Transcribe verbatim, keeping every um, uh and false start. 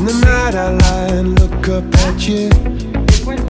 the night I lie and look up at you.